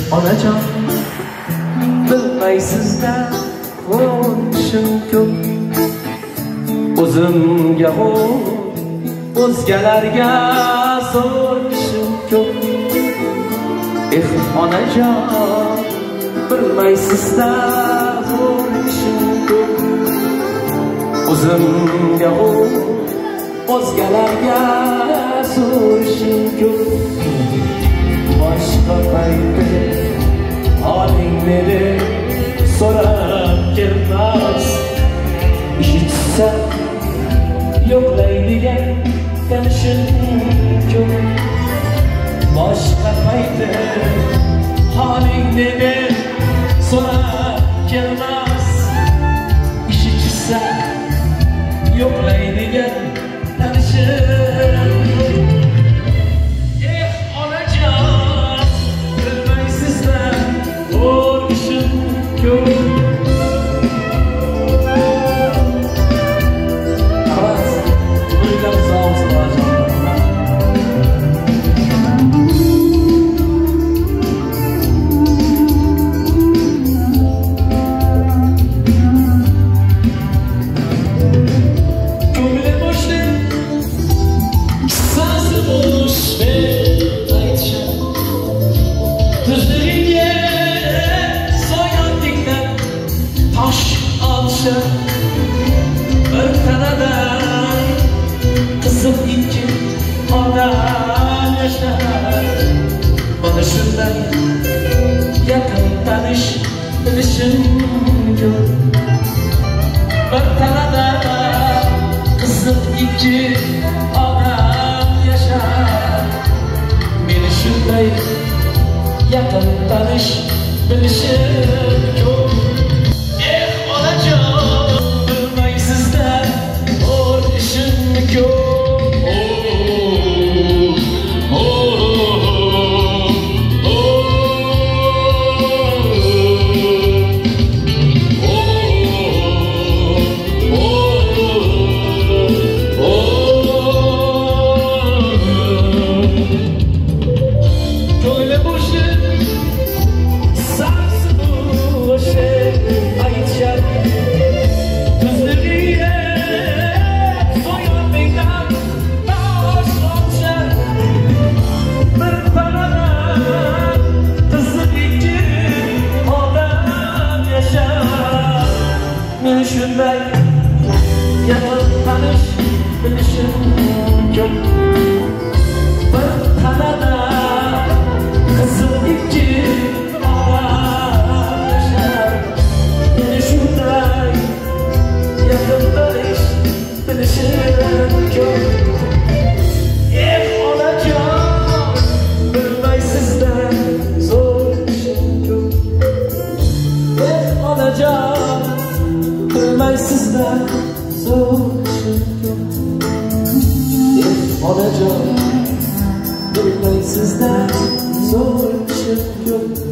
onajon bilmaysizda o'lishim ko'p o'zimga o'zgalarga so'rishim ko'p onajon bilmaysizda o'lishim ko'p o'zimga o'zgalarga so'rishim ko'p boshqa paytda holingni so'rab kelmas eshitsa yo'qlaydigan tanishim ko'p boshqa paytda holingni so'rab kelmas eshitsa yo'qlaydigan tanishim onajon bilmaysizda o'lishim ko'p bir tanadan qizib ikki odam yashar mana shunday yaqin tanish bilishim ko'p bir tanadan qizib ikki odam yashar meni shunday yaqin tanish bilishim ko'p shunday yaqin tanish bilishim ko'p bir tanada qizib ikki odam yashar meni shunday yaqin tanish bilishim ko'p onajon bilmaysizda so'rishim ko'p onajon bilmaysizda so'rishim ko'p onajon bilmaysizda so'rishim ko'p